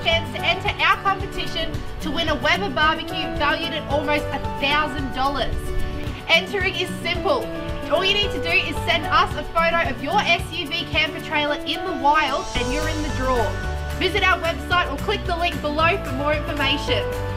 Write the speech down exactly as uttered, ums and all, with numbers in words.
chance to enter our competition to win a Weber B B Q valued at almost a thousand dollars. Entering is simple. All you need to do is send us a photo of your S U V camper trailer in the wild and you're in the draw. Visit our website or click the link below for more information.